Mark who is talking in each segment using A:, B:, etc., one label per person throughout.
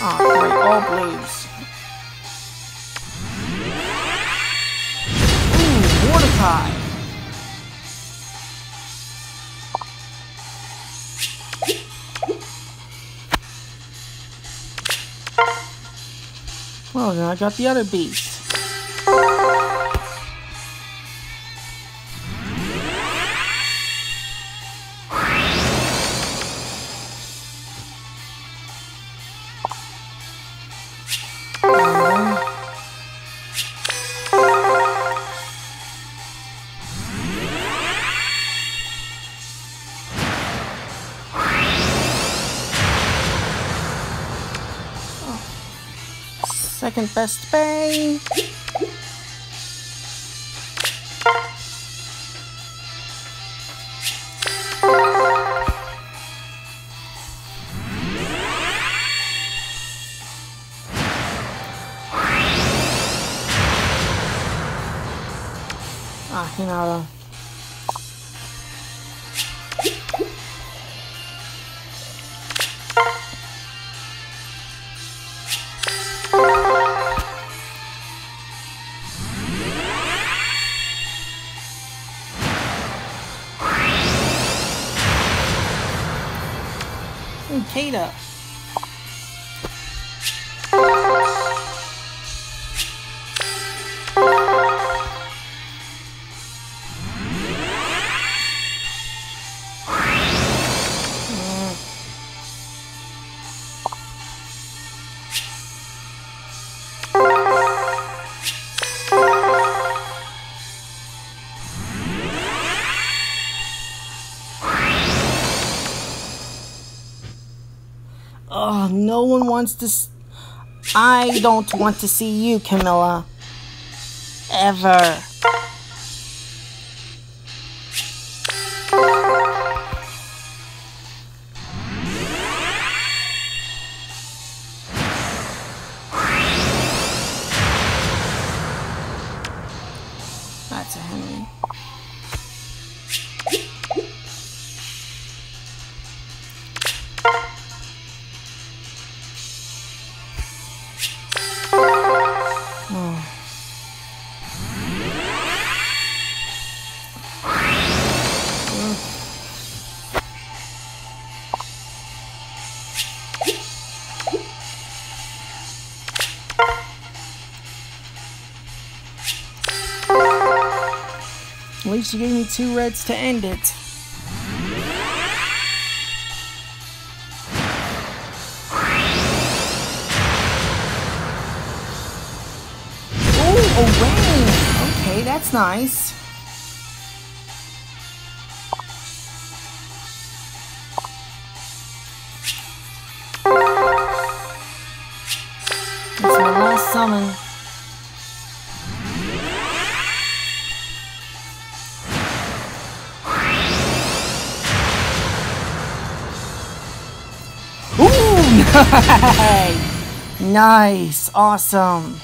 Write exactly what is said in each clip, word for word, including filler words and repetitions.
A: Oh, great. All blues. Ooh, Mordecai. Well, then I got the other beast. Second best bang. Ah, Hinata. Kata. Oh, no one wants to... S I don't want to see you, Camilla. Ever. That's a Henry. At least you gave me two reds to end it. Oh, a rain! Okay, that's nice. That's my last summon. Nice, awesome.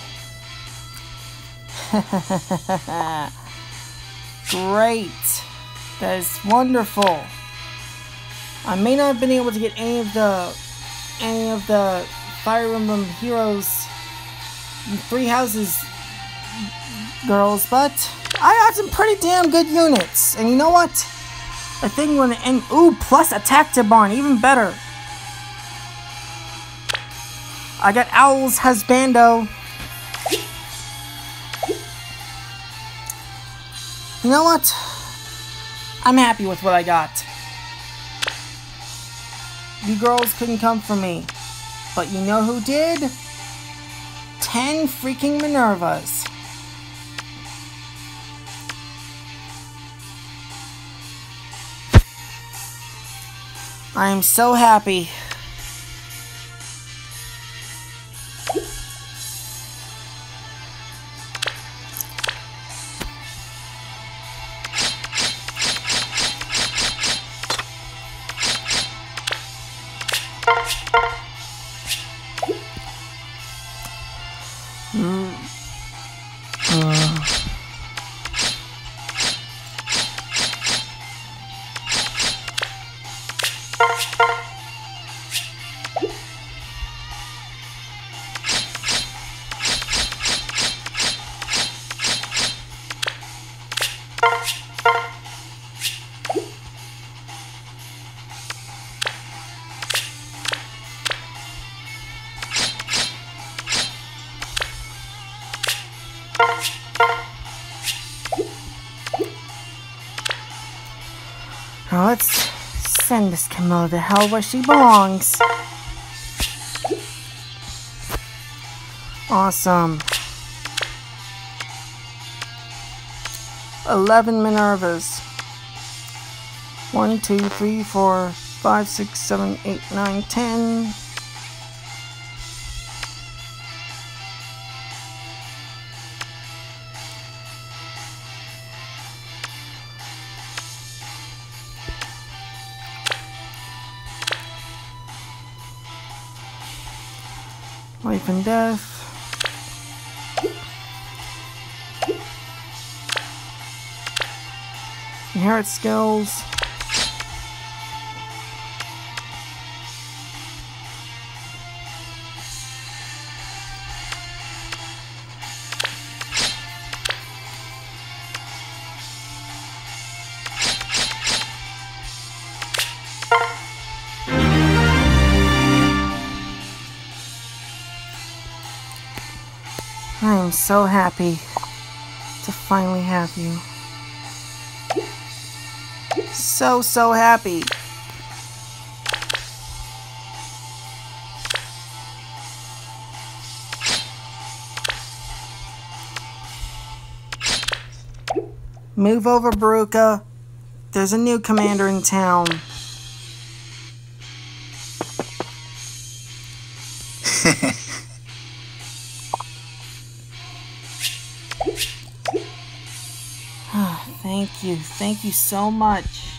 A: Great. That is wonderful. I may not have been able to get any of the any of the Fire Emblem Heroes Three Houses girls, but I got some pretty damn good units. And you know what? I think when the end, ooh, plus attack to barn, even better. I got Owl's Husbando. You know what? I'm happy with what I got. You girls couldn't come for me. But you know who did? Ten freaking Minervas. I am so happy. Mm. Uh. Now let's send Miss Camilla to hell where she belongs. Awesome. Eleven Minervas. One, two, three, four, five, six, seven, eight, nine, ten. Life and death. Inherit skills. I am so happy to finally have you. So, so happy. Move over, Baruka. There's a new commander in town. Thank you. Thank you so much.